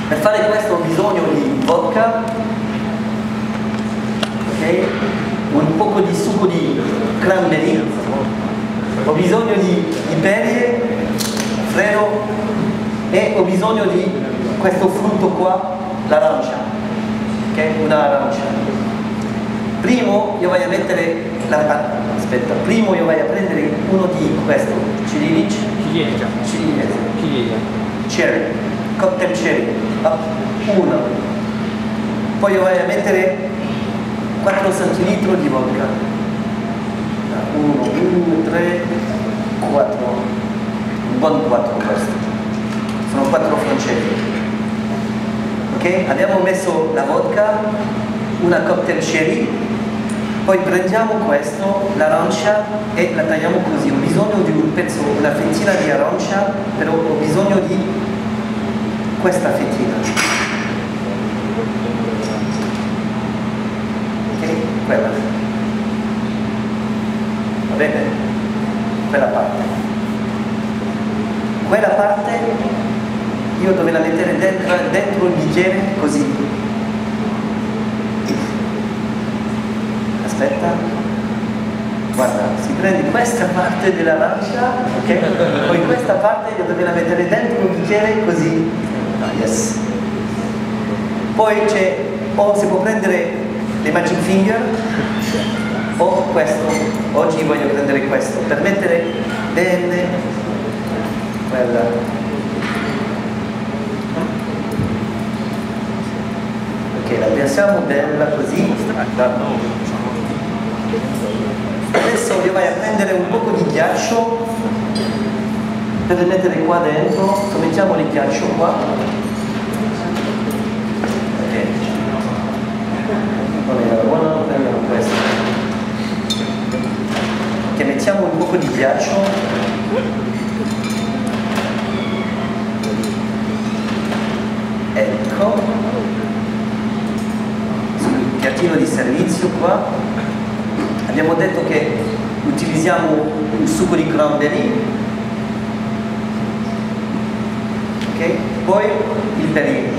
Per fare questo ho bisogno di vodka, ok? Un poco di succo di cranberry, ho bisogno di perie, freddo, e ho bisogno di questo frutto qua, l'arancia, ok? Un'arancia. Primo io voglio mettere primo io voglio prendere uno di questo, ciliegia, cherry, cocktail cherry, uno. Poi io voglio mettere 4 centilitri di vodka. 1, 2, 3, 4. Un buon 4 questo. Sono 4 francesi. Ok? Abbiamo messo la vodka, una cocktail cherry, poi prendiamo questo, l'arancia, e la tagliamo così. Ho bisogno di un pezzo, una fettina di arancia, però ho bisogno di questa fettina. Ok? Quella. Va bene? Quella parte. Quella parte io dovevo la mettere dentro il bicchiere così. Aspetta. Guarda, si prende questa parte dell'arancia, ok? Poi questa parte io dovevo la mettere dentro il bicchiere così. Yes. Poi c'è, o si può prendere le magic finger o questo. Oggi voglio prendere questo per mettere bene quella. Ok, la pensiamo bella così. Adesso io voglio prendere un po' di ghiaccio per mettere qua dentro. Mettiamo il ghiaccio qua. Ok. Allora, buono, prendiamo questo. Ok, mettiamo un po' di ghiaccio. Ecco. Sul piattino di servizio qua. Abbiamo detto che utilizziamo un succo di cranberry, ok? Poi il Perrier.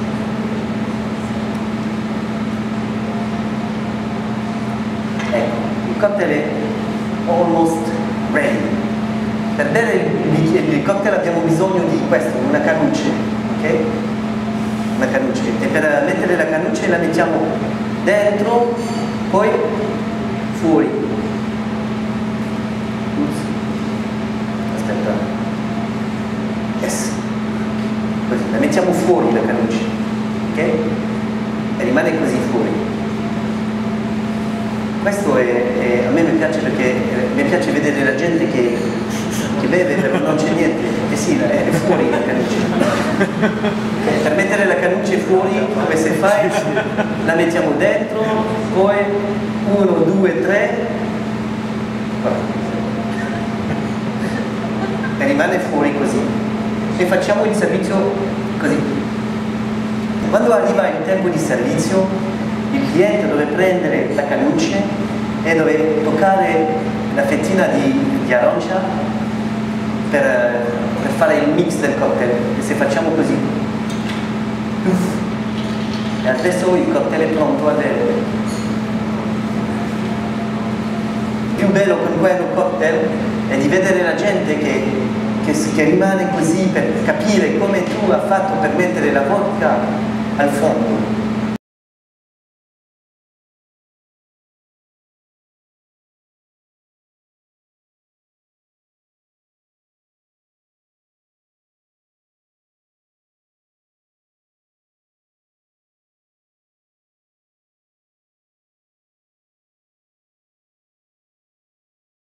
Ecco, il cocktail è almost ready. Per bere il cocktail abbiamo bisogno di questo, una cannuccia, ok? Una cannuccia. E per mettere la cannuccia la mettiamo dentro, poi fuori. Aspetta. Yes. Così, la mettiamo fuori la cannuccia, ok? E rimane così fuori. Questo a me mi piace perché mi piace vedere la gente che beve però non c'è niente. E sì, è fuori la cannuccia. Per mettere la cannuccia fuori, come se fai, la mettiamo dentro, poi 1, 2, 3, e rimane fuori così. E facciamo il servizio così. Quando arriva il tempo di servizio, il cliente deve prendere la cannuccia e deve toccare la fettina di arancia per fare il mix del cocktail. E se facciamo così, e adesso il cocktail è pronto a bere. Il più bello con quello cocktail è di vedere la gente che rimane così per capire come tu hai fatto per mettere la vodka al fondo.